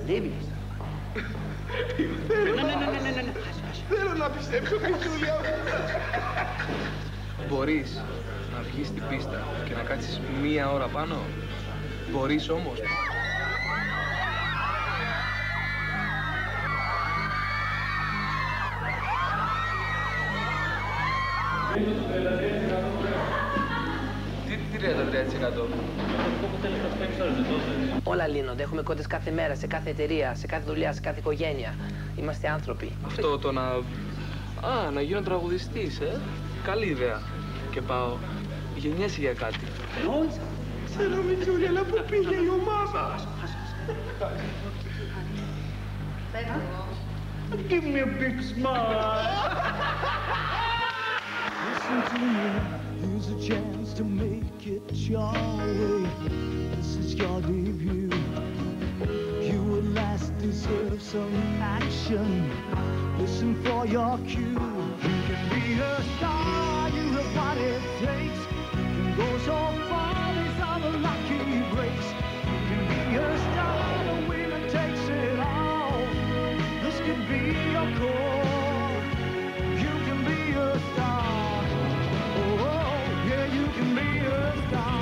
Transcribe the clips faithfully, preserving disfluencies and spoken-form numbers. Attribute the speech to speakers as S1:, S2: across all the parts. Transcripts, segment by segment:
S1: Ντέβι. Ναι, ναι, ναι, ναι, ναι.
S2: Θέλω να πιστέψω, Χριστούλια.
S3: Μπορείς να βγεις στην πίστα και να κάτσεις μία ώρα πάνω. Μπορείς όμως. Τι τριάντα τρία τοις εκατό.
S1: Όλα λύνονται. Έχουμε κόντες κάθε μέρα, σε κάθε εταιρεία, σε κάθε δουλειά, σε κάθε οικογένεια. Είμαστε άνθρωποι.
S3: Αυτό το να... Α, να γίνω τραγουδιστής, ε. Καλή ιδέα. Και πάω. Γεννιέσαι για κάτι.
S2: Ξέρω, Μητσούλη, αλλά πού πήγε η ομάδα. Give me a big smile. Listen to me, here's a chance to make it your way. This is your debut. You at last deserve some action. Listen for your cue. You can be a star, you have what it takes. You can go so far, these are the lucky breaks. You can be a star, the winner takes it all. This could be your call. You can be a star. Oh, oh, yeah, you can be a star.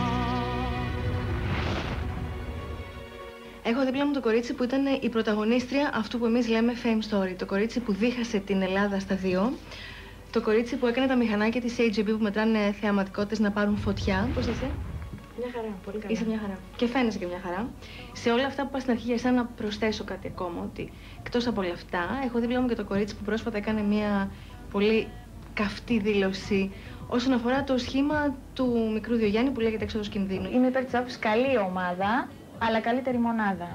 S4: Έχω δίπλα μου το κορίτσι που ήταν η πρωταγωνίστρια αυτού που εμείς λέμε Fame Story. Το κορίτσι που δίχασε την Ελλάδα στα δύο. Το κορίτσι που έκανε τα μηχανάκια της έιτς τζι μπι που μετράνε θεαματικότητες να πάρουν φωτιά. Πώς είσαι?
S5: Μια χαρά, πολύ καλά.
S4: Είσαι μια χαρά. Και φαίνεσαι και μια χαρά. Σε όλα αυτά που είπα στην αρχή για εσένα να προσθέσω κάτι ακόμα, ότι εκτός από όλα αυτά, έχω δίπλα μου και το κορίτσι που πρόσφατα έκανε μια πολύ καυτή δήλωση όσον αφορά το σχήμα του μικρού Διογιάννη που λέγεται Έξοδος Κινδύνου.
S5: Είμαι υπέρ της άποψης καλή ομάδα, αλλά καλύτερη μονάδα.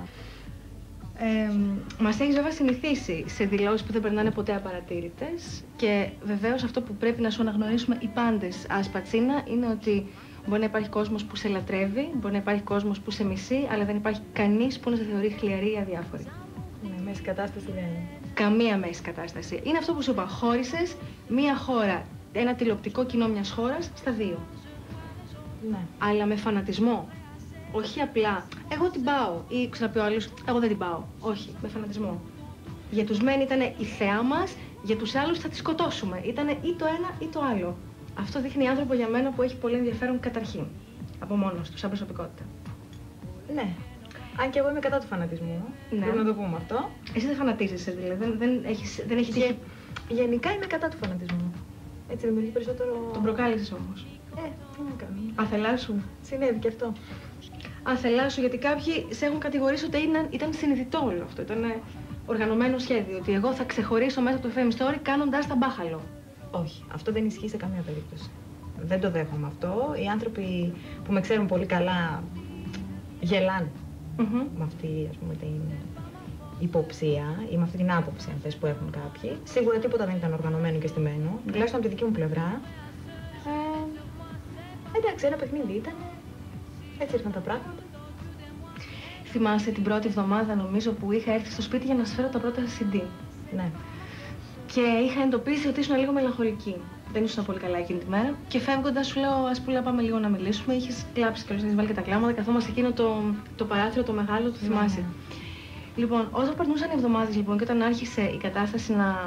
S4: Ε, μας έχεις βέβαια συνηθίσει σε δηλώσεις που δεν περνάνε ποτέ απαρατήρητες και βεβαίως αυτό που πρέπει να σου αναγνωρίσουμε οι πάντες Ασπατσίνα είναι ότι μπορεί να υπάρχει κόσμος που σε λατρεύει, μπορεί να υπάρχει κόσμος που σε μισεί, αλλά δεν υπάρχει κανείς που να σε θεωρεί χλιαρή ή αδιάφορη.
S5: Ναι, μέση κατάσταση δεν είναι.
S4: Καμία μέση κατάσταση. Είναι αυτό που σου είπα, χώρισες μία χώρα, ένα τηλεοπτικό κοινό μιας χώρας στα δύο.
S5: Ναι.
S4: Αλλά με φανατισμό. Όχι απλά, εγώ την πάω ή ξαναπεί ο άλλος, εγώ δεν την πάω. Όχι, με φανατισμό. Για τους μεν ήταν η θεά μας, για τους άλλους θα τη σκοτώσουμε. Ήταν ή το ένα ή το άλλο. Αυτό δείχνει άνθρωπο για μένα που έχει πολύ ενδιαφέρον καταρχήν. Από μόνος του, σαν προσωπικότητα.
S5: Ναι. Αν και εγώ είμαι κατά του φανατισμού. Ναι. Πρέπει να το πούμε αυτό.
S4: Εσύ δεν φανατίζεσαι, δηλαδή. Δεν, δεν, έχεις, δεν έχει τύχει.
S5: Γενικά είμαι κατά του φανατισμού. Έτσι δημιουργεί περισσότερο.
S4: Τον προκάλεσες όμως.
S5: Ε, τι να κάνω.
S4: Αθελά σου.
S5: Συνέβη και αυτό.
S4: Αθελά σου, γιατί κάποιοι σε έχουν κατηγορήσει ότι ήταν, ήταν συνειδητό όλο αυτό. Ήταν οργανωμένο σχέδιο. Ότι εγώ θα ξεχωρίσω μέσα από το Fame Story κάνοντας τα μπάχαλο.
S5: Όχι, αυτό δεν ισχύει σε καμία περίπτωση. Δεν το δέχομαι αυτό. Οι άνθρωποι που με ξέρουν πολύ καλά γελάνε mm-hmm. με αυτή, ας πούμε, την υποψία ή με αυτή την άποψη, αν θες, που έχουν κάποιοι. Σίγουρα τίποτα δεν ήταν οργανωμένο και στημένο, mm. τουλάχιστον από τη δική μου πλευρά. Ε, εντάξει, ένα παιχνίδι ήταν. Έτσι ήρθαν τα πράγματα.
S4: Θυμάσαι την πρώτη εβδομάδα, νομίζω, που είχα έρθει στο σπίτι για να σου φέρω τα πρώτα σι ντι.
S5: Ναι.
S4: Και είχα εντοπίσει ότι ήσουν λίγο μελαγχολική. Δεν ήσουν πολύ καλά εκείνη τη μέρα. Και φεύγοντας σου λέω, ας πούμε, πάμε λίγο να μιλήσουμε. Είχες κλάψει και όλες βάλει και τα κλάματα. Καθόμαστε εκείνο το, το παράθυρο, το μεγάλο, το θυμάσαι. Ναι. Λοιπόν, όσο περνούσαν οι εβδομάδες λοιπόν, και όταν άρχισε η κατάσταση να,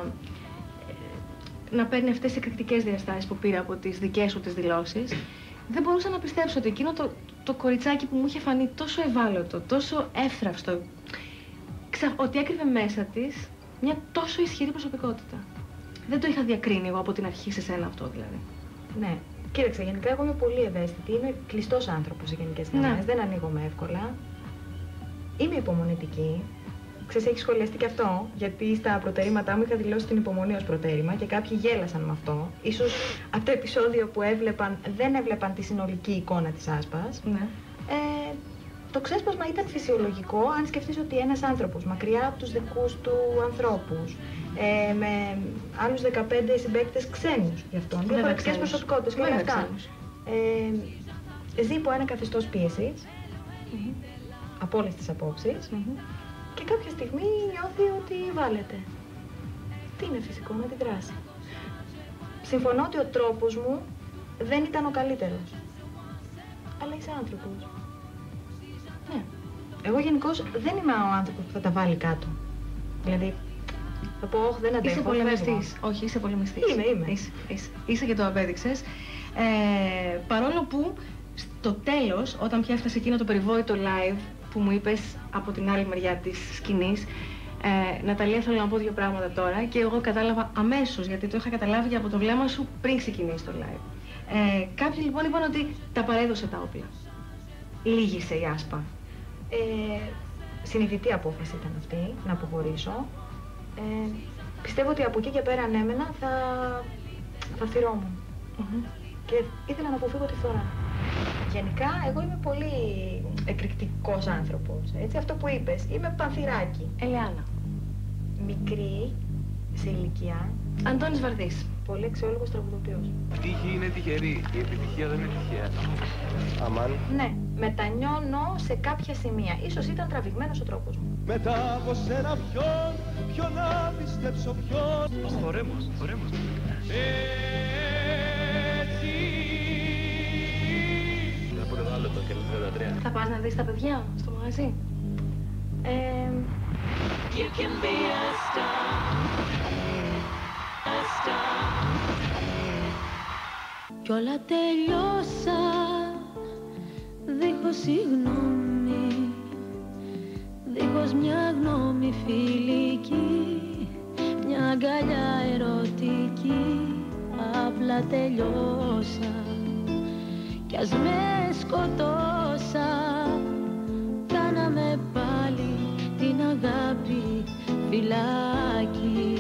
S4: να παίρνει αυτές τις εκρηκτικές διαστάσεις που πήρα από τις δικές σου τις δηλώσεις, δεν μπορούσα να πιστέψω ότι εκείνο το, το κοριτσάκι που μου είχε φανεί τόσο ευάλωτο, τόσο εύθραυστο, ξα... ότι έκρυβε μέσα της μια τόσο ισχυρή προσωπικότητα. Δεν το είχα διακρίνει εγώ από την αρχή σε σένα αυτό, δηλαδή.
S5: Ναι. Κοίταξε, γενικά εγώ είμαι πολύ ευαίσθητη. Είμαι κλειστός άνθρωπος σε γενικές γραμμές. Ναι. Δεν ανοίγομαι εύκολα. Είμαι υπομονετική. Ξέρεις, έχει σχολιαστεί και αυτό, γιατί στα προτερήματά μου είχα δηλώσει την υπομονή ως προτέρημα και κάποιοι γέλασαν με αυτό. Ίσως από το επεισόδιο που έβλεπαν, δεν έβλεπαν τη συνολική εικόνα της Άσπας.
S4: Ναι.
S5: Ε, το ξέσπασμα ήταν φυσιολογικό, αν σκεφτείς ότι ένας άνθρωπος μακριά από τους δικούς του ανθρώπους, ε, με άλλους δεκαπέντε συμπαίκτες ξένους γι' αυτόν, διαφορετικές προσωπικότητες και όλα αυτά. Ε, ζει υπό ένα καθεστώς πίεσης, mm-hmm. από όλες τις απόψεις, mm-hmm. και κάποια στιγμή νιώθει ότι βάλετε. Τι είναι φυσικό να τη δράσει. Συμφωνώ ότι ο τρόπος μου δεν ήταν ο καλύτερος. Αλλά είσαι άνθρωπος.
S4: Ναι.
S5: Εγώ γενικώς δεν είμαι ο άνθρωπος που θα τα βάλει κάτω. Δηλαδή, θα πω, όχι, δεν αντέχω.
S4: Είσαι πολεμιστής. Όχι, είσαι πολεμιστής.
S5: Είμαι, είμαι.
S4: Είσαι, είσαι. είσαι και το απέδειξες. Ε, παρόλο που στο τέλος, όταν πια έφτασε εκείνο το περιβόητο live που μου είπες από την άλλη μεριά της σκηνής, ε, Ναταλία, θέλω να πω δύο πράγματα τώρα και εγώ κατάλαβα αμέσως, γιατί το είχα καταλάβει και από το βλέμμα σου πριν ξεκινήσει το live. Ε, κάποιοι λοιπόν είπαν ότι τα παρέδωσε τα όπλα. Λύγησε η Άσπα.
S5: Ε, συνειδητή απόφαση ήταν αυτή, να αποχωρήσω. Ε, πιστεύω ότι από εκεί και πέρα ανέμενα θα, θα θυρόμουν. Mm-hmm. Και ήθελα να αποφύγω τη φθορά. Γενικά, εγώ είμαι πολύ εκρηκτικός άνθρωπος. Έτσι, αυτό που είπες, είμαι πανθυράκι.
S4: Ελεάνα.
S5: Μικρή, σε ηλικία.
S4: Αντώνης Βαρδής.
S5: Πολύ αξιόλογος τραγουδοποιός.
S3: Η τύχη είναι τυχερή, η επιτυχία δεν είναι τυχαία. Αμάν.
S5: Ναι, μετανιώνω σε κάποια σημεία. Ίσως ήταν τραβηγμένος ο τρόπος μου.
S2: Μετά από σένα ποιον, ποιον να πιστέψω ποιον.
S3: Χορέμος, χορέμος.
S2: Έτσι.
S3: Θα πω εδώ άλλο το και τριάντα τρία.
S4: Θα πας να δεις τα παιδιά στο μαγαζί.
S5: Ε,
S6: You can be a star, a star. Κι όλα τελειώσα δίχως συγγνώμη, δίχως μια γνώμη φιλική, μια αγκαλιά ερωτική. Απλά τελειώσα κι ας με σκοτώσα, κάναμε πάλι την αγάπη φυλάκι.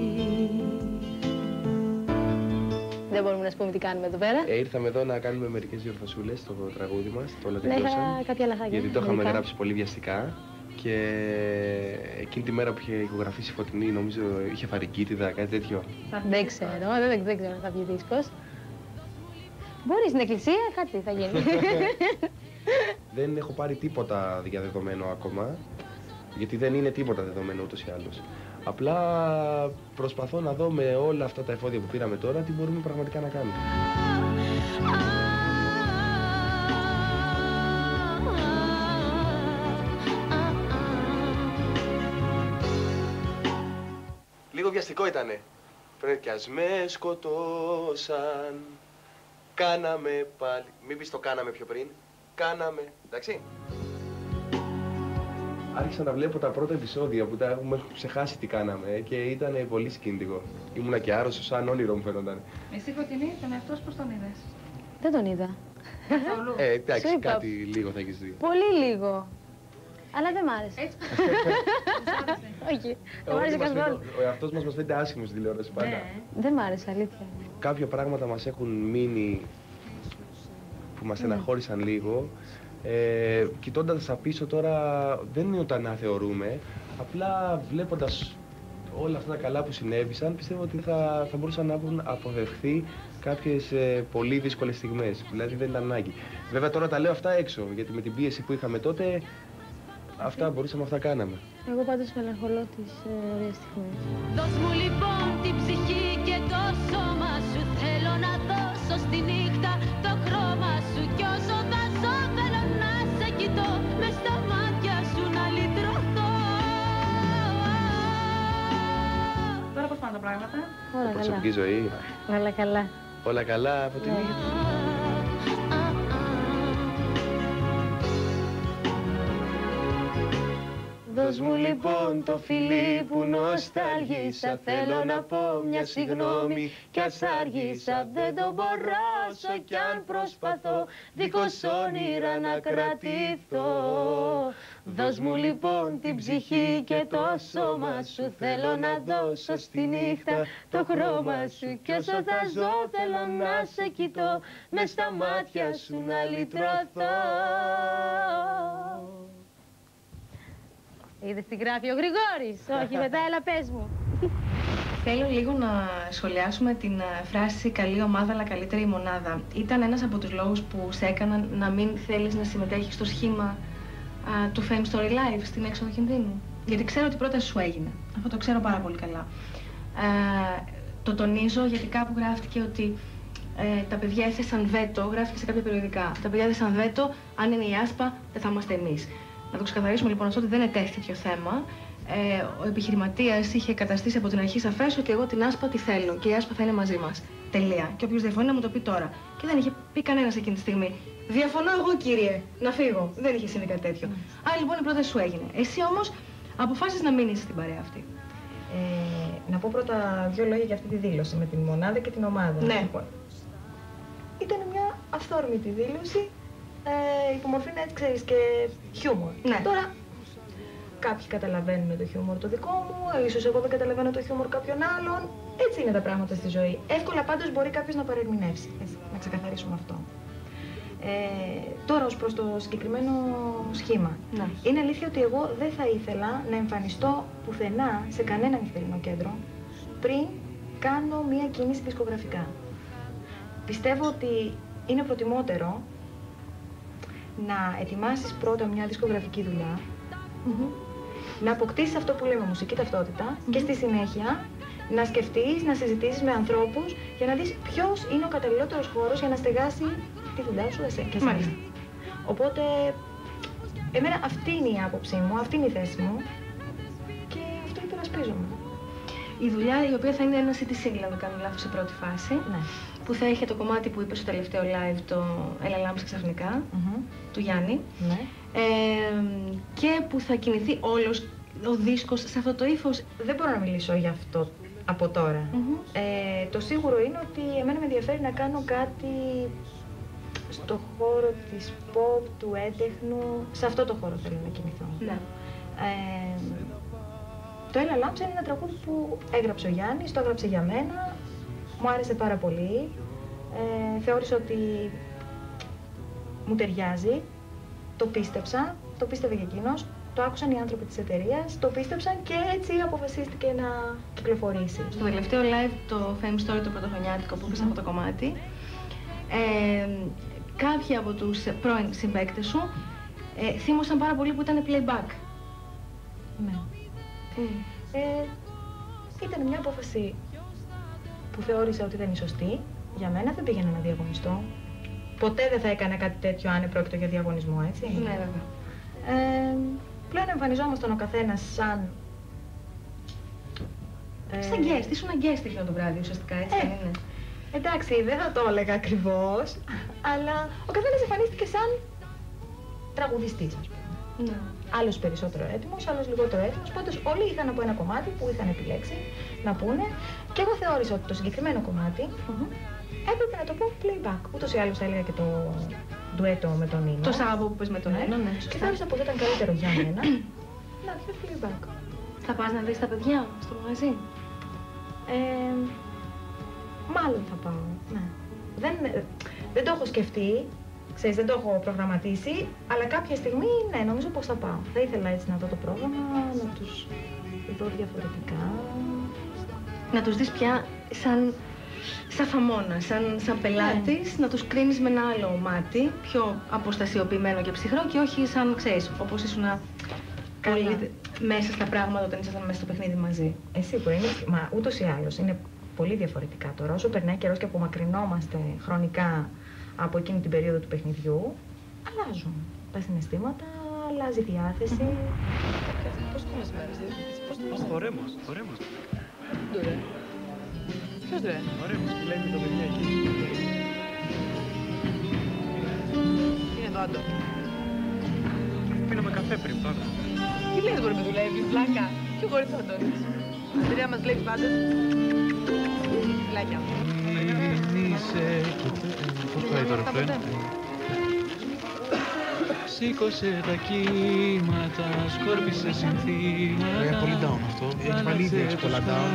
S7: Δεν μπορούμε να σου πούμε τι κάνουμε εδώ πέρα.
S8: Ε, ήρθαμε εδώ να κάνουμε μερικές διορθωσούλες στο τραγούδι μας, το όλα
S7: Ναι,
S8: τελειώσαν.
S7: είχα κάποια λαχάκια.
S8: Γιατί το είχαμε
S7: μερικά.
S8: γράψει πολύ βιαστικά και εκείνη τη μέρα που είχε ηχογραφήσει Φωτεινή, νομίζω είχε φαρικίτιδα, κάτι τέτοιο.
S7: Δεν ξέρω, δεν, δεν ξέρω αν θα βγει δίσκος. Μπορεί στην εκκλησία, κάτι θα γίνει.
S8: Δεν έχω πάρει τίποτα διαδεδομένο ακόμα, γιατί δεν είναι τίποτα δεδομένο ούτως ή άλλως. Απλά προσπαθώ να δω με όλα αυτά τα εφόδια που πήραμε τώρα τι μπορούμε πραγματικά να κάνουμε. Λίγο βιαστικό ήτανε. Πρέπει κι ας με σκοτώσαν, κάναμε πάλι. Μην πεις το κάναμε πιο πριν. Κάναμε, εντάξει. Άρχισα να βλέπω τα πρώτα επεισόδια που τα έχουμε ξεχάσει τι κάναμε και ήταν πολύ σκηνικό. Ήμουνα και άρρωστος, σαν όνειρο μου φαίνονταν.
S4: Εσύ Φωτεινή, τον εαυτό σου πώς τον είδες?
S7: Δεν τον είδα.
S4: Καθόλου.
S8: Ε, εντάξει,
S7: Σου είπα.
S8: κάτι λίγο θα έχεις δει.
S7: Πολύ λίγο. Αλλά δεν μ' άρεσε.
S4: Έτσι.
S7: Όχι, δεν μ' άρεσε
S8: μας
S7: καθόλου.
S8: φαίνεται- Ο εαυτός μας μας φαίνεται άσχημος στη τηλεόραση πάντα.
S4: Ναι.
S7: Δεν μ' άρεσε, αλήθεια.
S8: Κάποια πράγματα μας έχουν μείνει που μας στεναχώρησαν λίγο. Ε, κοιτώντας τα πίσω τώρα, δεν είναι ότι να θεωρούμε, απλά βλέποντας όλα αυτά τα καλά που συνέβησαν, πιστεύω ότι θα, θα μπορούσαν να έχουν αποδεχθεί κάποιες ε, πολύ δύσκολες στιγμές. Δηλαδή δεν ήταν ανάγκη. Βέβαια τώρα τα λέω αυτά έξω, γιατί με την πίεση που είχαμε τότε, αυτά μπορούσαμε, αυτά κάναμε.
S7: Εγώ πάντως μελαγχολώ τις ε, ωραίες στιγμές.
S6: Δώσ' μου λοιπόν την ψυχή και το σώμα σου. Θέλω να δώσω στη νύχτα το χρώμα σου. Κι όσο θα ζω θέλω να σε κοιτώ, μες στα μάτια σου να λυτρωθώ.
S4: Τώρα πώς πάνε τα πράγματα?
S7: Όλα καλά.
S8: Προσωπική ζωή,
S7: Όλα καλά.
S8: όλα καλά από την
S7: Ναι. Δώσ' μου λοιπόν το φιλί που νοσταλγήσα. Θέλω να πω μια συγγνώμη κι ας άργησα. Δεν το μπορώ όσο κι αν προσπαθώ δίχως όνειρα να κρατηθώ. Δώσ' μου λοιπόν την ψυχή και το σώμα σου. Θέλω να δώσω στη νύχτα το χρώμα σου. Κι όσο θα ζω θέλω να σε κοιτώ, μες στα μάτια σου να λυτρωθώ. Είδες τι γράφει ο Γρηγόρης? Όχι, μετά έλα πες μου.
S4: Θέλω λίγο να σχολιάσουμε την ε, φράση «καλή ομάδα αλλά καλύτερη η μονάδα». Ήταν ένας από τους λόγους που σε έκαναν να μην θέλεις να συμμετέχεις στο σχήμα α, του Fame Story Live στην έξοδο κινδύνου. Γιατί ξέρω ότι η πρόταση σου έγινε. Αυτό το ξέρω πάρα πολύ καλά. Ε, το τονίζω γιατί κάπου γράφτηκε ότι ε, τα παιδιά έθεσαν βέτο, γράφτηκε σε κάποια περιοδικά. Τα παιδιά έθεσαν βέτο, αν είναι η Άσπα δεν θα είμαστε εμείς. Να το ξεκαθαρίσουμε λοιπόν αυτό ότι δεν ετέθη τέτοιο θέμα. Ε, ο επιχειρηματίας είχε καταστήσει από την αρχή σαφές ότι εγώ την Άσπα τη θέλω και η Άσπα θα είναι μαζί μας. Τελεία. Και όποιος διαφωνεί να μου το πει τώρα. Και δεν είχε πει κανένας εκείνη τη στιγμή. Διαφωνώ εγώ, κύριε, να φύγω. Δεν είχε συμβεί κάτι τέτοιο. Mm. Άρα λοιπόν η πρόταση σου έγινε. Εσύ όμως αποφάσισες να μείνεις στην παρέα αυτή.
S5: Ε, να πω πρώτα δύο λόγια για αυτή τη δήλωση με την μονάδα και την ομάδα.
S4: Ναι.
S5: Λοιπόν, ήταν μια αυθόρμητη δήλωση, ε, υπομορφή να έτσι ξέρεις και χιούμορ.
S4: Ναι.
S5: Τώρα, κάποιοι καταλαβαίνουν το χιούμορ το δικό μου, ίσως εγώ δεν καταλαβαίνω το χιούμορ κάποιον άλλον. Έτσι είναι τα πράγματα στη ζωή. Εύκολα πάντως μπορεί κάποιος να παρερμηνεύσει. Έτσι, να ξεκαθαρίσουμε αυτό. Ε, τώρα ως προς το συγκεκριμένο σχήμα.
S4: Ναι.
S5: Είναι αλήθεια ότι εγώ δεν θα ήθελα να εμφανιστώ πουθενά σε κανένα νυχτερινό κέντρο πριν κάνω μία κίνηση δισκογραφικά. Πιστεύω ότι είναι προτιμότερο να ετοιμάσεις πρώτα μια δισκογραφική δουλειά, mm-hmm. να αποκτήσεις αυτό που λέμε μουσική ταυτότητα mm-hmm. και στη συνέχεια να σκεφτείς, να συζητήσεις με ανθρώπους για να δεις ποιος είναι ο καταλληλότερος χώρος για να στεγάσει τη δουλειά σου εσύ και εσένα. Οπότε, εμένα αυτή είναι η άποψή μου, αυτή είναι η θέση μου και αυτό υπερασπίζομαι.
S4: Η δουλειά η οποία θα είναι ένα city single, αν δεν κάνω λάθος, σε πρώτη φάση,
S5: ναι. που
S4: θα είχε το κομμάτι που είπε στο τελευταίο live, το Έλα λάμψε ξαφνικά, mm-hmm. του Γιάννη,
S5: ναι.
S4: ε, και που θα κινηθεί όλος ο δίσκος σε αυτό το ύφος.
S5: Δεν μπορώ να μιλήσω για αυτό από τώρα. Mm-hmm. ε, το σίγουρο είναι ότι εμένα με ενδιαφέρει να κάνω κάτι στο χώρο της pop, του έντεχνου, σε αυτό το χώρο θέλω να κινηθώ.
S4: Ναι.
S5: Ε, το Έλα λάμψε είναι ένα τραγούδι που έγραψε ο Γιάννης, το έγραψε για μένα, μου άρεσε πάρα πολύ, ε, θεώρησα ότι μου ταιριάζει, το πίστεψα, το πίστευε και εκείνος, το άκουσαν οι άνθρωποι της εταιρείας, το πίστεψαν και έτσι αποφασίστηκε να κυκλοφορήσει.
S4: Στο τελευταίο live, το Fame Story, το πρωτοχρονιάτικο που είπες mm-hmm. αυτό το κομμάτι, ε, κάποιοι από τους πρώην συμπαίκτες σου ε, θύμωσαν πάρα πολύ που ήταν playback.
S5: Ναι. Mm. Ε, ήταν μια απόφαση που θεώρησα ότι ήταν η σωστή. Για μένα δεν πήγαινα να διαγωνιστώ. Ποτέ δεν θα έκανα κάτι τέτοιο αν πρόκειται για διαγωνισμό, έτσι.
S4: Ναι, βέβαια.
S5: Ε, πλέον εμφανιζόμασταν ο καθένας σαν...
S4: Ε, σαν guest, ήσουν ένα guest εκείνο το βράδυ ουσιαστικά, έτσι
S5: ε,
S4: δεν είναι.
S5: Εντάξει, δεν θα το έλεγα ακριβώς, αλλά ο καθένας εμφανίστηκε σαν τραγουδιστής, ας πούμε.
S4: Ναι.
S5: Άλλος περισσότερο έτοιμος, άλλος λιγότερο έτοιμος, πάντως όλοι είχαν από ένα κομμάτι που είχαν επιλέξει να πούνε και εγώ θεώρησα ότι το συγκεκριμένο κομμάτι mm-hmm. έπρεπε να το πω playback. Ούτως ή άλλως θα έλεγα και το ντουέτο με τον Νίνο.
S4: Το Σάββο που πες με τον Νίνο, ναι.
S5: Και θεώρησα πως ήταν καλύτερο για μένα να πει playback.
S4: Θα πας να δεις τα παιδιά στο μαγαζί?
S5: Ε, μάλλον θα πάω, ναι. Δεν, δεν το έχω σκεφτεί. Ξέρεις, δεν το έχω προγραμματίσει, αλλά κάποια στιγμή, ναι, νομίζω πως θα πάω. Θα ήθελα έτσι να δω το πρόγραμμα, να τους δω διαφορετικά.
S4: Να τους δεις πια σαν, σαν φαμώνα, σαν, σαν πελάτης, ναι. Να τους κρίνεις με ένα άλλο μάτι, πιο αποστασιοποιημένο και ψυχρό και όχι σαν, ξέρεις, όπως ήσουν πολύ μέσα στα πράγματα όταν ήσασταν μέσα στο παιχνίδι μαζί.
S5: Εσύ που είναι, μα ούτως ή άλλως είναι πολύ διαφορετικά τώρα. Όσο περνάει καιρός και απομακρυνόμαστε χρονικά από εκείνη την περίοδο του παιχνιδιού, αλλάζουν τα συναισθήματα, αλλάζει η διάθεση.
S1: Πώς το μας μέρες, πώς το μας
S3: Ωρέμος, ωρέμος.
S1: Ντουρέ. Ποιος ντουρέ?
S3: Ωρέμος, μιλάει με το παιδιά εκεί.
S1: Είναι εδώ, Άντο.
S3: Πίναμε καφέ πριν, πάμε.
S1: Τι λες, μπορεί να δουλεύει, πλάκα. Ποιο χωρίς ο Αντώνης. Αντρέα μας βλέπει πάντως. Φιλάκια.
S3: Πώς πάει το ρεφρέν? Σήκωσε τα κύματα, σκόρπισε συνθήματα.
S8: Είναι πολύ down αυτό. Έχει πάλι ήδη έχεις πολλά down.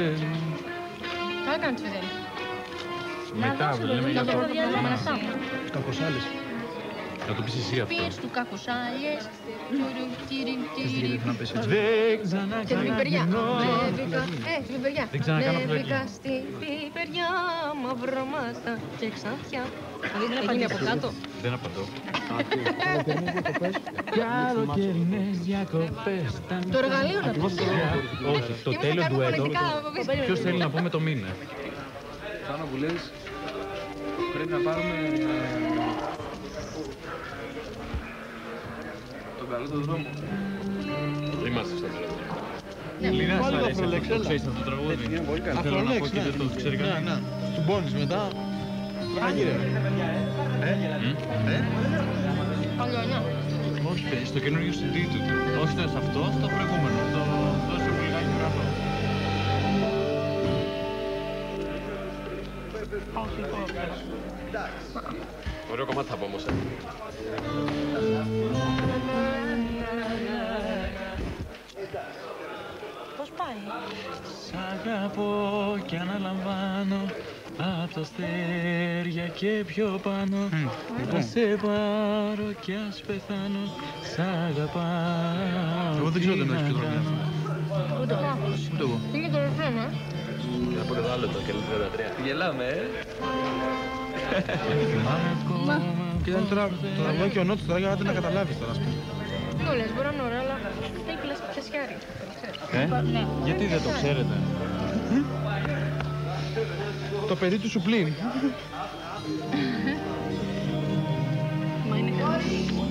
S7: Θα έκανες, παιδί.
S3: Μετά, λέμε για το...
S8: Κάπως άλλες.
S3: Να το πεις εσύ αυτό.
S7: Πες του κακοσάλιες.
S3: Δεν ξανά
S7: Και την πιπεριά.
S3: ξανά
S7: Ε, την πιπεριά.
S3: Δεν ξανακάνω φλόγγι.
S7: Νεύρικα στην πιπεριά, μαυρομάστα και ξανθιά. Θα γίνει από κάτω.
S3: Δεν απαντώ. Καλοκαιρινές διακοπές.
S7: Το εργαλείο να πεις.
S3: Όχι, το τέλειο ντουέτο. Ποιος θέλει να πούμε το μήνα.
S9: Πάνω που λες, πρέπει να πάρουμε το
S3: καλό το δρόμο.
S10: Είμαστε στο τραγούδι.
S11: Λίνα, σ' αρέσει αυτό, το ξέρεις αυτό το τραγούδι. Θέλω να πω και δεν το ξέρει κανένα. Του πόνεις μετά. Τραγύρε. Ε, ε. Όχι, παιδί, στο καινούργιο σι ντι του. Όχι σε αυτό, στο προηγούμενο. Το δώσε μου λιγάκι γραφό.
S10: Ωραίο κομμάτι θα πω όμως, ε.
S6: Πώς πάει?
S11: Σ' αγαπώ κι αναλαμβάνω απ' τα αστέρια και πιο πάνω. Θα σε πάρω κι ας πεθάνω. Σ' αγαπάω. Εγώ δεν ξέρω τι εννοείς ποιο τραγούδι είναι αυτό.
S6: Ούτε εγώ.
S11: Ούτε εγώ.
S6: Είναι το ρεφρέν, ε.
S10: Και να πω και το άλλο, το κελί τριάντα τρία.
S3: Γελάμε, ε.
S11: Και ήταν τώρα, το τραγούδι και ο Νότος τώρα για να καταλάβεις τώρα, ας πούμε.
S6: Τι μου λες, μπορεί να είναι ωραία, αλλά έχει πιασιάρι.
S11: Ε, γιατί δεν το ξέρετε? Το παιδί του Σουπλίν.
S6: Μα είναι καλά.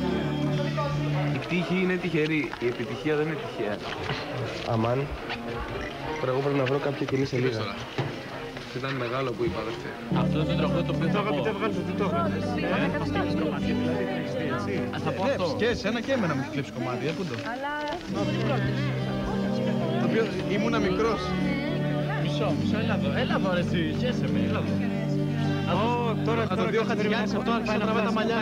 S3: Η πτύχη είναι τυχερή, η επιτυχία δεν είναι τυχαία.
S8: Αμάν. Τώρα εγώ πρέπει να βρω κάποια κοινή σελίδα.
S3: Ήταν μεγάλο που είπα, αδερφέ.
S11: Αυτό είναι το τραγούδι το οποίο θα πω. Θα πω αυτό. Και εσένα και εμένα μου έχει κλέψει κομμάτι, έρχονται.
S6: Αλλά πολύ πρώτες.
S11: Το οποίο ήμουνα μικρός. Μισό, μισό, έλα εδώ. Έλα εδώ ρε εσύ, χέσαι με, έλα εδώ.
S12: Τώρα
S11: το δύο Χατζηγιάννης αυτό, άρχισε να τραβάει τα μαλλιά.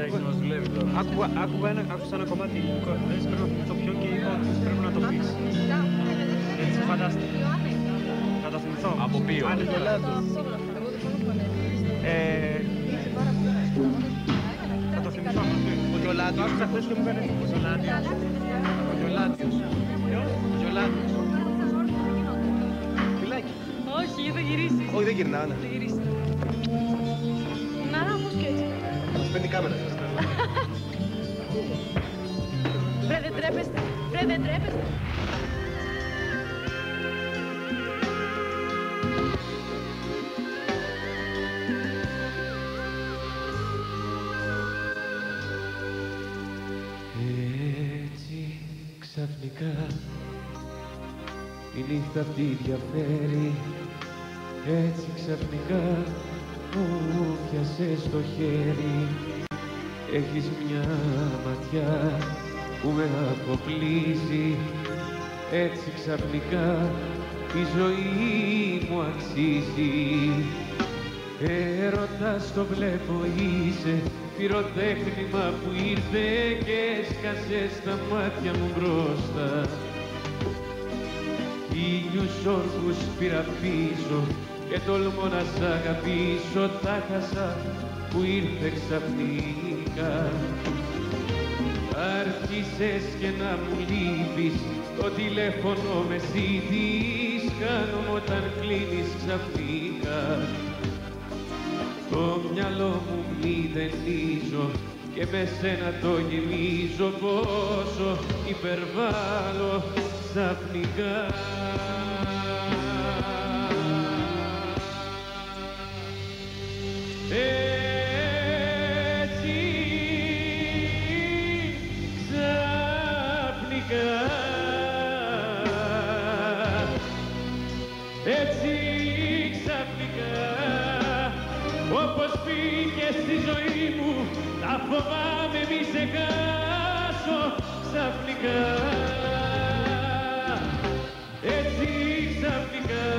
S12: Άκουσα ένα κομμάτι ελληνικό, δεν πρέπει να θυμηθώ ποιο και είπα ότι πρέπει να το πεις. Έτσι φαντάστηκε. Θα το θυμηθώ.
S11: Από ποιο?
S12: Αν είναι Ε, θα το θυμηθώ.
S11: Ο Γιολάντιος.
S12: Άκουσα χθες και μου έκανε εντύπωση.
S11: Ο Γιολάντιος. Ο Γιολάντιος. Φιλάκι.
S6: Όχι, θα γυρίσει.
S8: Όχι, δεν γυρνάω, ναι.
S6: Θα γυρίσει. Να, πώς και έτσι.
S8: Μας παίρνει η κάμερα.
S6: Βρε, δεν τρέπεστε. Βρε, δεν τρέπεστε.
S2: Έτσι ξαφνικά η νύχτα αυτή διαφέρει. Έτσι ξαφνικά μου πιάσες το χέρι. Έχεις μια ματιά που με αποπλήσει. Έτσι ξαφνικά η ζωή μου αξίζει. Έρωτας το βλέπω είσαι, πυροτέχνημα που ήρθε και έσκασε στα μάτια μου μπροστά. Ήλιους όρκους πήρα πίσω και τολμώ να σ' αγαπήσω. Τα χάσα που ήρθε ξαφνικά. Άρχισες και να μου λείπεις, το τηλέφωνο με ζήτης. Χάνομαι όταν κλείνεις ξαφνικά. Το μυαλό μου μηδενίζω και με σένα το γεμίζω. Πόσο υπερβάλλω ξαφνικά. Έτσι ξαφνικά. Έτσι ξαφνικά. Όπως πήγες στη ζωή μου, τα φοβάμαι μη σε χάσω ξαφνικά. Έτσι ξαφνικά.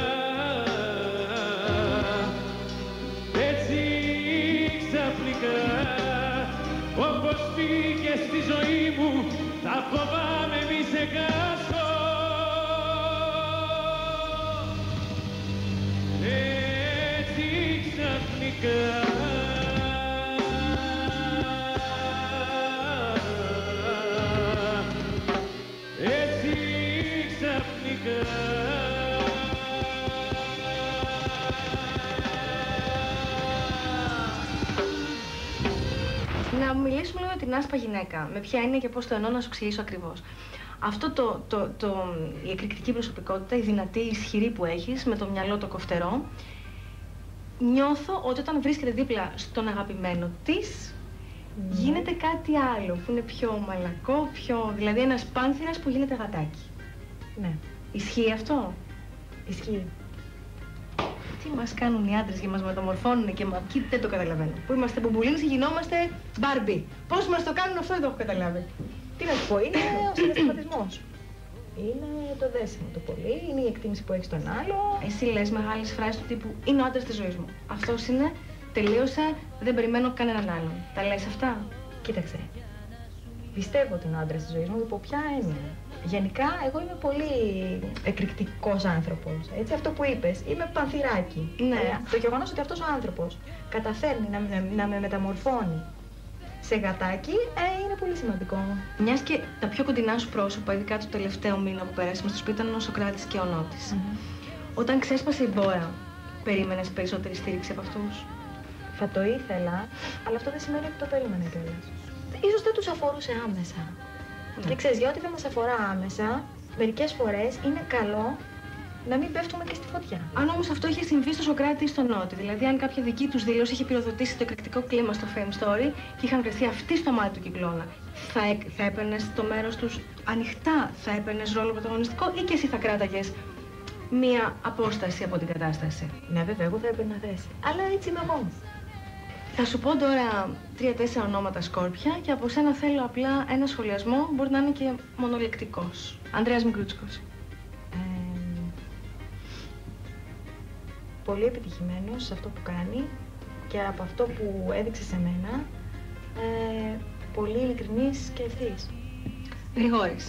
S2: Έτσι ξαφνικά. Όπως πήγες στη ζωή μου, τα φοβάμαι μη σε χάσω. Ξαφνικά. Έτσι ξαφνικά.
S4: Να μιλήσουμε λίγο για την άσπα γυναίκα. Με ποια είναι και πώς το εννοώ, να σου εξηγήσω ακριβώς. Αυτό το, το, το, η εκρηκτική προσωπικότητα, η δυνατή, η ισχυρή που έχεις, με το μυαλό το κοφτερό, νιώθω ότι όταν βρίσκεται δίπλα στον αγαπημένο της, Γίνεται κάτι άλλο που είναι πιο μαλακό, πιο... δηλαδή ένας πάνθυρας που γίνεται γατάκι.
S5: Ναι.
S4: Ισχύει αυτό?
S5: Ισχύει.
S4: Τι μας κάνουν οι άντρες και μας μεταμορφώνουν και μα... και δεν το καταλαβαίνω. Που είμαστε μπουμπουλίνες και γινόμαστε Μπάρμπι. Πώς μας το κάνουν αυτό δεν το έχω καταλάβει.
S5: Τι να σου πω, είναι ο συναισθηματισμός. Είναι το δέσιμο το πολύ, είναι η εκτίμηση που έχει στον άλλο.
S4: Εσύ λες μεγάλες φράσεις του τύπου είναι ο άντρας της ζωής μου. Αυτός είναι, τελείωσα, δεν περιμένω κανέναν άλλον. Τα λες αυτά?
S5: Κοίταξε. Πιστεύω ότι είναι ο άντρας της ζωής μου υπό ποια έννοια. Γενικά, εγώ είμαι πολύ εκρηκτικός άνθρωπος. Έτσι, αυτό που είπες, είμαι πανθυράκι.
S4: Ναι.
S5: Ε, το γεγονός ότι αυτός ο άνθρωπος καταφέρνει να, να, να με μεταμορφώνει σε γατάκι, ε, είναι πολύ σημαντικό.
S4: Μιας και τα πιο κοντινά σου πρόσωπα, ειδικά το τελευταίο μήνα που πέρασαμε στο σπίτι, ήταν ο Σωκράτης και ο Νότης. Mm-hmm. Όταν ξέσπασε η μπόρα, περίμενες περισσότερη στήριξη από αυτούς?
S5: Θα το ήθελα, αλλά αυτό δεν σημαίνει ότι το περίμενα κιόλας. Ίσως δεν τους αφορούσε άμεσα. Ναι. Και ξέρεις, για ό,τι δεν μας αφορά άμεσα, μερικές φορές είναι καλό να μην πέφτουμε και στη φωτιά.
S4: Αν όμως αυτό είχε συμβεί στο Σωκράτη ή στο Νότι, δηλαδή αν κάποια δική τους δήλωση είχε πυροδοτήσει το εκρηκτικό κλίμα στο Fame Story και είχαν βρεθεί αυτοί στο μάτι του κυκλώνα, θα, θα έπαιρνες το μέρος τους ανοιχτά, θα έπαιρνες ρόλο πρωταγωνιστικό ή και εσύ θα κράταγες μία απόσταση από την κατάσταση?
S5: Ναι, βέβαια, εγώ θα έπαιρνα θέση. Αλλά έτσι είμαι εγώ.
S4: Θα σου πω τώρα τρία-τέσσερα ονόματα σκόρπια και από σένα θέλω απλά ένα σχολιασμό, μπορεί να είναι και μονολεκτικός. Ανδρέας Μικρούτσικος.
S5: Πολύ επιτυχημένος σε αυτό που κάνει και από αυτό που έδειξε σε μένα, ε, πολύ ειλικρινής και ευθύς.
S4: Γρηγόρης.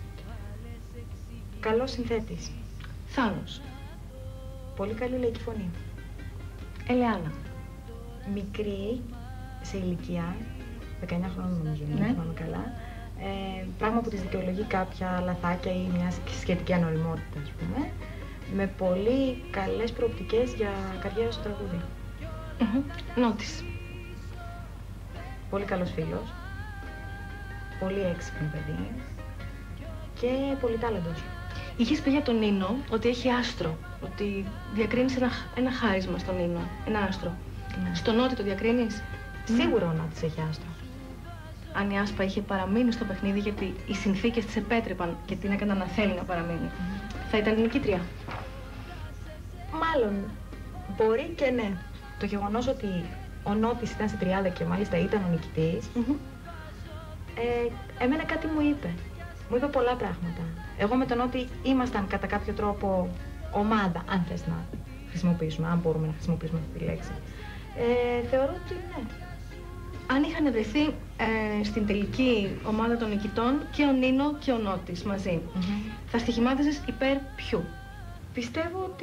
S5: Καλός συνθέτης.
S4: Θάνος.
S5: Πολύ καλή λαϊκή φωνή.
S4: Ελεάνα.
S5: Μικρή σε ηλικία, δεκαεννιά χρόνων νομίζω,
S4: ναι.
S5: Δεν θυμάμαι καλά, ε, πράγμα που της δικαιολογεί κάποια λαθάκια ή μια σχετική ανοριμότητα, ας πούμε, με πολύ καλές προοπτικές για καριέρα στο τραγούδι.
S4: Mm-hmm. Νότης.
S5: Πολύ καλός φίλος, πολύ έξυπνο παιδί και πολύ τάλαντος.
S4: Είχες πει για τον Νίνο ότι έχει άστρο, ότι διακρίνεις ένα, ένα χάρισμα στον Νίνο, ένα άστρο. Ναι. Στο Νότι το διακρίνεις?
S5: Σίγουρα ο Νότης έχει άστρο.
S4: Αν η Άσπα είχε παραμείνει στο παιχνίδι γιατί οι συνθήκες της επέτρεπαν και την έκαναν να θέλει να παραμείνει, mm. θα ήταν η νικήτρια?
S5: Μάλλον, μπορεί και ναι. Το γεγονός ότι ο Νότης ήταν στην τριάδα και μάλιστα ήταν ο νικητής, mm-hmm. ε, εμένα κάτι μου είπε. Μου είπε πολλά πράγματα. Εγώ με τον Νότι ήμασταν κατά κάποιο τρόπο ομάδα, αν θες να χρησιμοποιήσουμε, αν μπορούμε να χρησιμοποιήσουμε αυτή τη λέξη. Ε, θεωρώ ότι ναι.
S4: Αν είχαν βρεθεί ε, στην τελική ομάδα των νικητών και ο Νίνο και ο Νότης μαζί, mm-hmm. θα στοιχημάτιζες υπέρ ποιου?
S5: Πιστεύω ότι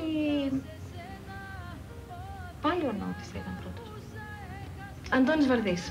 S5: πάλι ο Νότης θα ήταν πρώτος.
S4: Αντώνης Βαρδής.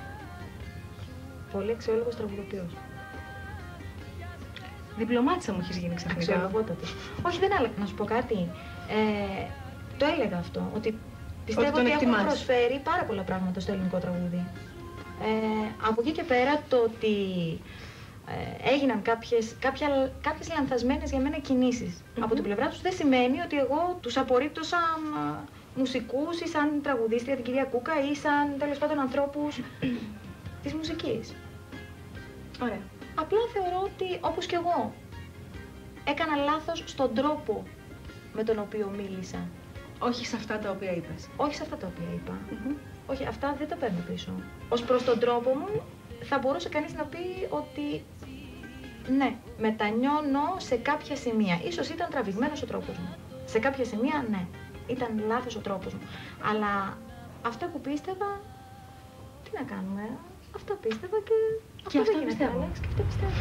S5: Πολύ αξιόλογος τραγουδοποιός.
S4: Διπλωμάτισσα μου έχεις γίνει ξαφνικά.
S5: Αξιολογότατος. Όχι, δεν άλλα. Να σου πω κάτι. Ε, το έλεγα αυτό, ότι πιστεύω ότι, ότι έχουν προσφέρει πάρα πολλά πράγματα στο ελληνικό τραγούδι. Ε, από εκεί και πέρα το ότι ε, έγιναν κάποιες, κάποια, κάποιες λανθασμένες για μένα κινήσεις mm-hmm. από την πλευρά τους δεν σημαίνει ότι εγώ τους απορρίπτω σαν α, μουσικούς ή σαν τραγουδίστρια την κυρία Κούκα ή σαν τέλος πάντων ανθρώπους της μουσικής.
S4: Ωραία.
S5: Απλά θεωρώ ότι όπως και εγώ έκανα λάθος στον τρόπο με τον οποίο μίλησα.
S4: Όχι σε αυτά τα οποία είπες.
S5: Όχι σε αυτά τα οποία είπα. Mm-hmm. Όχι, αυτά δεν τα παίρνω πίσω. Ως προς τον τρόπο μου, θα μπορούσε κανείς να πει ότι ναι, μετανιώνω σε κάποια σημεία. Ίσως ήταν τραβηγμένος ο τρόπος μου. Σε κάποια σημεία, ναι, ήταν λάθος ο τρόπος μου. Αλλά αυτά που πίστευα, τι να κάνουμε, αυτά πίστευα και,
S4: και
S5: αυτό
S4: αυτά
S5: δεν γίνεται Άλεξ, και αυτά πιστεύω.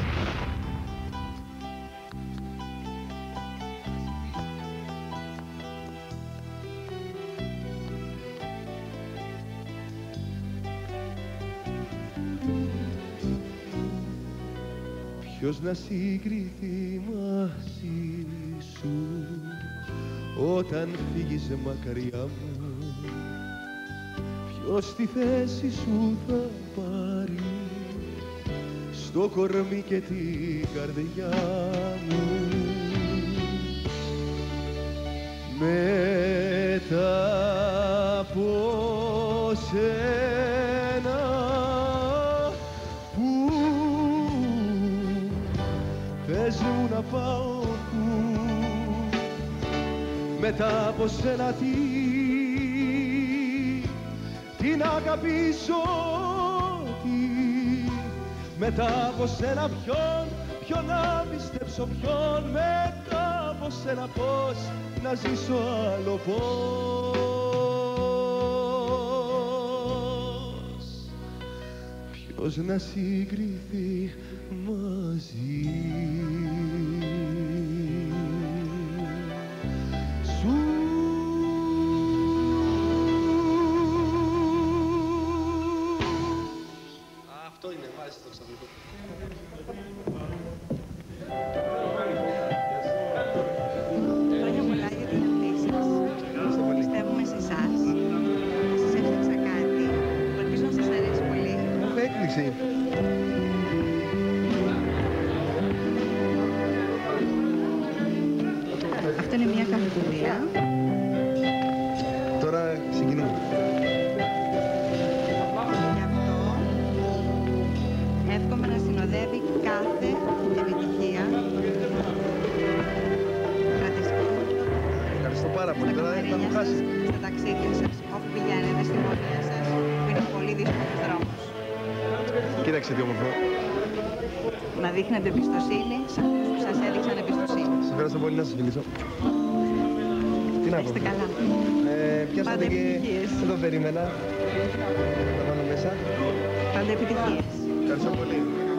S2: Ποιος να συγκριθεί μαζί σου όταν φύγεις μακριά μου, ποιος τη θέση σου θα πάρει στο κορμί και την καρδιά μου. Μετά από σένα πες μου να πάω πού, μετά από σένα τι, τι να αγαπήσω, τι, μετά από σένα ποιον, ποιον να πιστέψω, ποιον, μετά από σένα πώς να ζήσω άλλο, πώς, ποιος να συγκριθεί μαζί σου.
S8: Αυτό είναι, βάζει το ξαφνικό.
S13: Χρόνια πολλά για την αυτή σας. Πιστεύουμε σε εσάς. Σας έφτιαξα κάτι που ελπίζω να σας αρέσει πολύ.
S8: Έχω έκπληξη.
S13: Αυτό είναι μια καρτούλα.
S8: Τώρα συγκινούμε.
S13: Γι' αυτό εύχομαι να συνοδεύει κάθε επιτυχία.
S8: Ευχαριστώ πάρα πολύ. Τώρα δεν θα μου χάσει.
S13: Στα ταξίδια σας, όπου πηγαίνετε, στην πορεία σας, που είναι πολύ δύσκολος δρόμος.
S8: Κοίταξε τι όμορφο.
S13: Να δείχνετε εμπιστοσύνη σε αυτούς που σας έδειξαν εμπιστοσύνη.
S8: Σας ευχαριστώ πολύ, να σας φιλήσω. Τι να πω.
S13: Είστε καλά.
S8: Ε, πιάσατε και δεν το περίμενα. Θα βάλω μέσα.
S13: Πάντα επιτυχίες.
S8: Ευχαριστώ πολύ.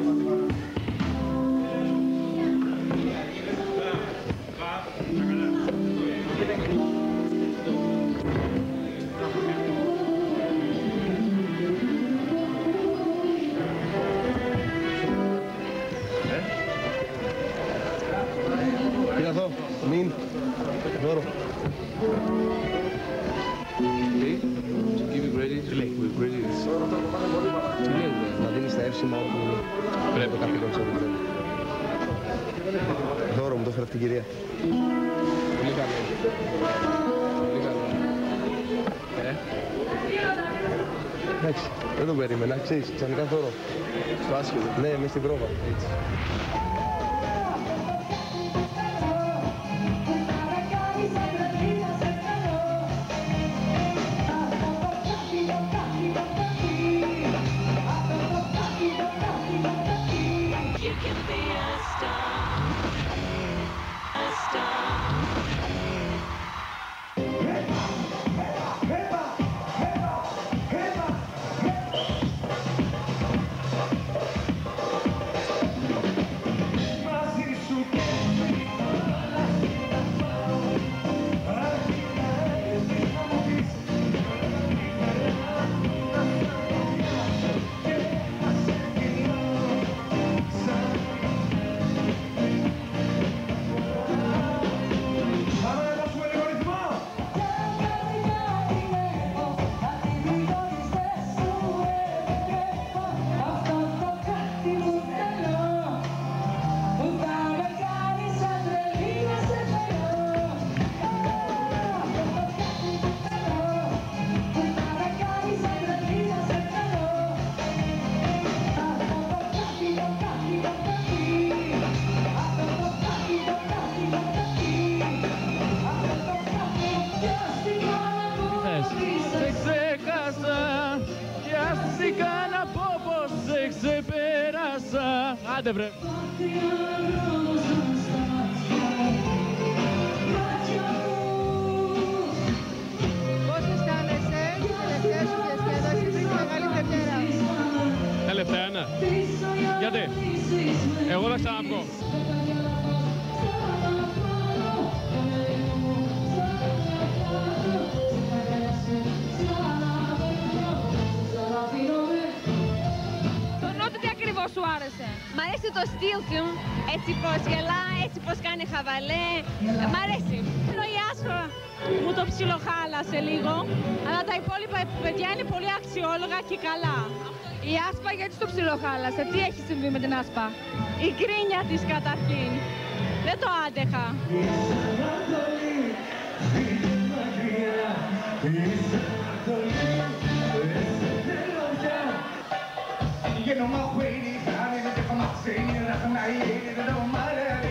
S8: Κοίτα εδώ, μην, δώρο.
S3: Τι, give me credit, with credit. Τι λέτε,
S8: Να δίνεις τα εύσημα όπου πρέπει το καθήκον σε όλο. Δώρο μου, το έφερε αυτή η κυρία.
S3: πολύ καλό. Πολύ καλό. Ε,
S8: Εντάξει, δεν το περίμενα, ξέρεις, ξαφνικά δώρο.
S3: στο άσχετο.
S8: Ναι, μες στην πρόβα, έτσι.
S11: Άντε βρε.
S1: Πώς αισθάνεσαι την τελευταία σου διασκέδαση πριν τη Μεγάλη Δευτέρα?
S11: Τελευταία, ναι. Γιατί? Εγώ θα ξαναβγώ.
S6: Σου άρεσε? Μ' αρέσει το στυλ του, έτσι πως γελά, έτσι πως κάνει χαβαλέ. Μ' αρέσει. Ενώ η Άσπα μου το ψιλοχάλασε λίγο, αλλά τα υπόλοιπα παιδιά είναι πολύ αξιόλογα και καλά. Η Άσπα γιατί το ψιλοχάλασε? Τι έχει συμβεί με την Άσπα? Η κρίνια της καταρχήν. Δεν το άντεχα.
S2: You know my way, I'm in a different scene, and I'm not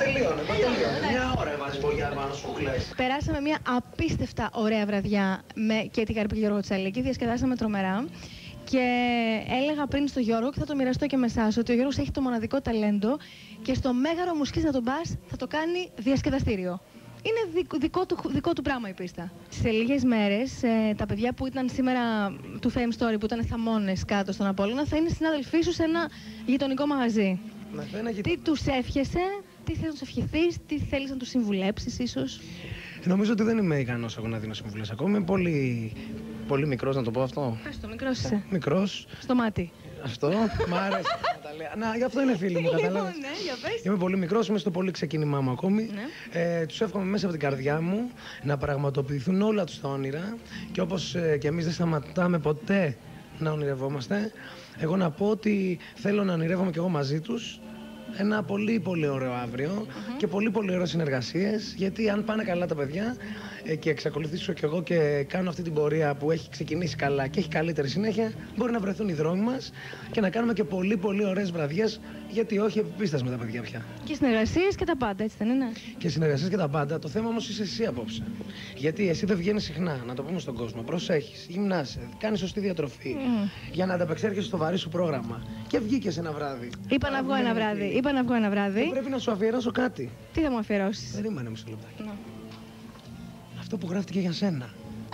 S14: τελείωνε, μα τελείωνε. Μια ώρα βάζεις βολιά πάνω σου κλαις.
S4: Περάσαμε μια απίστευτα ωραία βραδιά με και την Καρπή Γιώργο Τσαλίκη, διασκεδάσαμε τρομερά. Και έλεγα πριν στο Γιώργο και θα το μοιραστώ και με εσάς ότι ο Γιώργος έχει το μοναδικό ταλέντο και στο Μέγαρο Μουσικής να τον πας θα το κάνει διασκεδαστήριο. Είναι δικό, δικό, του, δικό του πράγμα η πίστα. Σε λίγες μέρες ε, τα παιδιά που ήταν σήμερα του Fame Story, που ήταν θαμώνες κάτω στον Απόλλωνα, θα είναι συνάδελφοί σου σε ένα γειτονικό μαγαζί.
S14: Να γειτο...
S4: Τι τους έφιεσαι, τι θέλεις να τους ευχηθείς, τι θέλεις να τους συμβουλέψεις ίσως?
S14: Νομίζω ότι δεν είμαι ικανός εγώ να δίνω συμβουλές ακόμη. Είμαι πολύ, πολύ μικρός, να το πω αυτό.
S4: Πες το, μικρός είσαι.
S14: Μικρός.
S4: Στο μάτι.
S14: Αυτό, μ' άρεσε να τα λέω. Να, γι' αυτό είναι φίλοι μου, καταλάβεις.
S4: Λοιπόν, ναι, για πες.
S14: Είμαι πολύ μικρός, είμαι στο πολύ ξεκίνημά μου ακόμη.
S4: Ναι.
S14: Ε, τους εύχομαι μέσα από την καρδιά μου να πραγματοποιηθούν όλα τους τα όνειρα και όπως ε, και εμείς δεν σταματάμε ποτέ να ονειρευόμαστε, εγώ να πω ότι θέλω να ονειρεύομαι κι εγώ μαζί τους ένα πολύ πολύ ωραίο αύριο mm-hmm. και πολύ πολύ ωραίες συνεργασίες, γιατί αν πάνε καλά τα παιδιά ε, και εξακολουθήσω κι εγώ και κάνω αυτή την πορεία που έχει ξεκινήσει καλά και έχει καλύτερη συνέχεια, μπορεί να βρεθούν οι δρόμοι μας και να κάνουμε και πολύ πολύ ωραίες βραδιές, γιατί όχι επίπιστας με τα παιδιά πια.
S4: Και συνεργασίες και τα πάντα, έτσι δεν είναι?
S14: Και συνεργασίες και τα πάντα. Το θέμα όμως είσαι εσύ απόψε. Γιατί εσύ δεν βγαίνεις συχνά, να το πούμε στον κόσμο. Προσέχεις, γυμνάσαι, κάνεις σωστή διατροφή mm. για να ανταπεξέρχεσαι στο βαρύ σου πρόγραμμα. Και βγήκες ένα βράδυ.
S4: Είπα να βγω ένα βράδυ. Είπα να βγω ένα βράδυ.
S14: Και πρέπει να σου αφιερώσω κάτι.
S4: Τι θα μου αφιερώσεις?
S14: Περίμενε μισό λεπτάκι.
S4: No.
S14: Αυτό που γράφτηκε για σένα.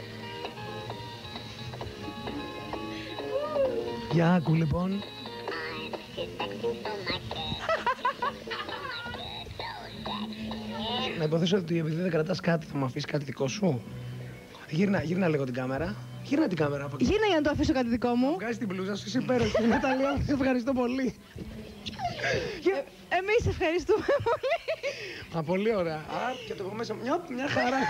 S14: Για άκου λοιπόν. Να υποθέσω ότι επειδή δεν κρατάς κάτι θα μου αφήσεις κάτι δικό σου. Γύρνα, γύρνα λίγο την κάμερα. Γύρνα την κάμερα από εκεί.
S4: Γύρνα για να το αφήσω κάτι δικό μου.
S14: Βγάζεις την μπλούζα σου, είσαι υπέροχη. Ναταλία, ευχαριστώ πολύ.
S4: Ε, εμείς ευχαριστούμε πολύ.
S14: Α, πολύ ωραία. Α, και το πω μέσα μια, μια χαρά.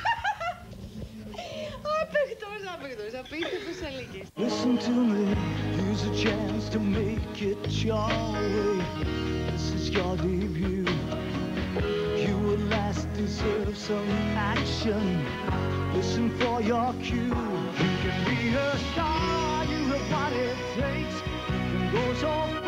S4: Απέχτος, απέχτος, απίστευτος Αλίκης.
S2: Listen to me, here's a chance to make it your way. This is your debut. You at last deserve some action. Listen for your cue. You can be a star, you have what it takes. You can go so far.